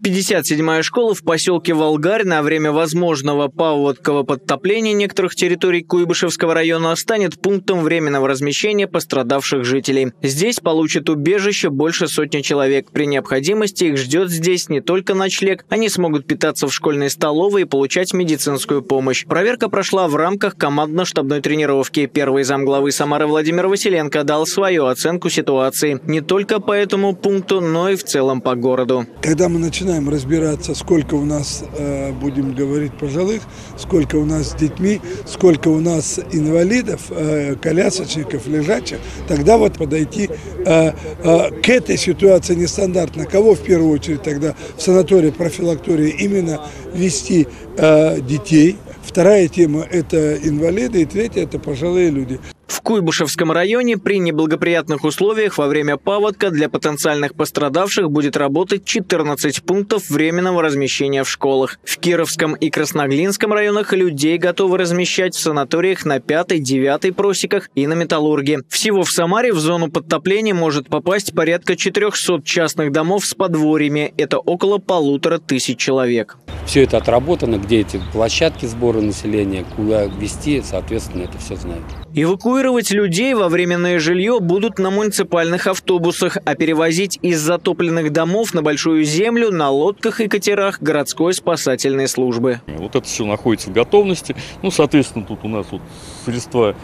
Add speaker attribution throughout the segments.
Speaker 1: 57-я школа в поселке Волгарь на время возможного паводкового подтопления некоторых территорий Куйбышевского района станет пунктом временного размещения пострадавших жителей. Здесь получат убежище больше сотни человек. При необходимости их ждет здесь не только ночлег, они смогут питаться в школьной столовой и получать медицинскую помощь. Проверка прошла в рамках командно-штабной тренировки. Первый замглавы Самары Владимир Василенко дал свою оценку ситуации не только по этому пункту, но и в целом по городу.
Speaker 2: Когда мы начинаем разбираться, сколько у нас, будем говорить, пожилых, сколько у нас с детьми, сколько у нас инвалидов, колясочников, лежачих, тогда вот подойти к этой ситуации нестандартно. Кого в первую очередь тогда в санатории, профилактории именно вести детей. Вторая тема – это инвалиды, и третья – это пожилые люди.
Speaker 1: В Куйбышевском районе при неблагоприятных условиях во время паводка для потенциальных пострадавших будет работать 14 пунктов временного размещения в школах. В Кировском и Красноглинском районах людей готовы размещать в санаториях на 5-й, 9-й просеках и на Металлурге. Всего в Самаре в зону подтопления может попасть порядка 400 частных домов с подворьями. Это около 1500 человек.
Speaker 3: Все это отработано, где эти площадки сбора населения, куда везти, соответственно, это все знают.
Speaker 1: Эвакуировать людей во временное жилье будут на муниципальных автобусах, а перевозить из затопленных домов на Большую Землю на лодках и катерах городской спасательной службы.
Speaker 4: Вот это все находится в готовности. Соответственно, тут у нас средства,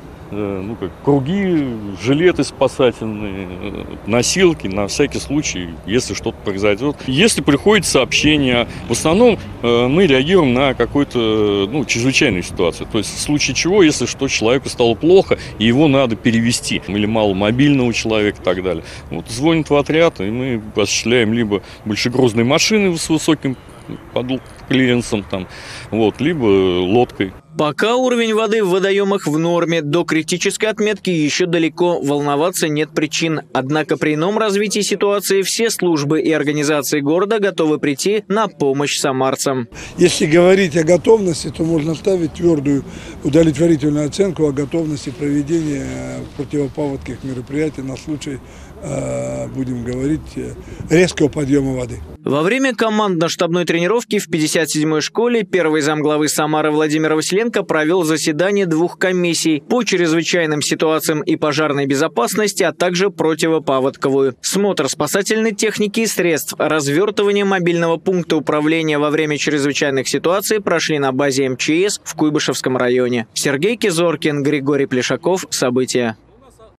Speaker 4: круги, жилеты спасательные, носилки на всякий случай, если что-то произойдет. Если приходит сообщение, в основном мы реагируем на какую-то чрезвычайную ситуацию. То есть в случае чего, если что, человеку стало плохо, и его надо перевести, или мало мобильного человека и так далее. Звонят в отряд, и мы осуществляем либо большегрузные машины с высоким клиренсом, либо лодкой.
Speaker 1: Пока уровень воды в водоемах в норме, до критической отметки еще далеко, волноваться нет причин. Однако при ином развитии ситуации все службы и организации города готовы прийти на помощь самарцам.
Speaker 2: Если говорить о готовности, то можно ставить твердую удовлетворительную оценку о готовности проведения противопаводковых мероприятий на случай, будем говорить, резкого подъема воды.
Speaker 1: Во время командно-штабной тренировки в 57-й школе первый замглавы Самары Владимир Василенко провел заседание 2 комиссий по чрезвычайным ситуациям и пожарной безопасности, а также противопаводковую. Смотр спасательной техники и средств, развертывание мобильного пункта управления во время чрезвычайных ситуаций прошли на базе МЧС в Куйбышевском районе. Сергей Кизоркин, Григорий Плешаков. События.